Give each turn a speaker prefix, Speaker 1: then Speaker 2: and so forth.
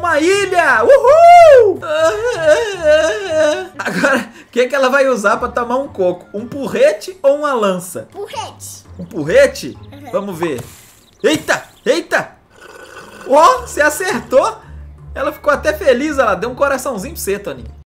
Speaker 1: uma ilha! Uhul! Agora, o que ela vai usar pra tomar um coco? Um porrete ou uma lança?
Speaker 2: Porrete.
Speaker 1: Um porrete? Vamos ver. Eita! Eita! Ó, você acertou! Ela ficou até feliz, ela deu um coraçãozinho pra você, Toninho.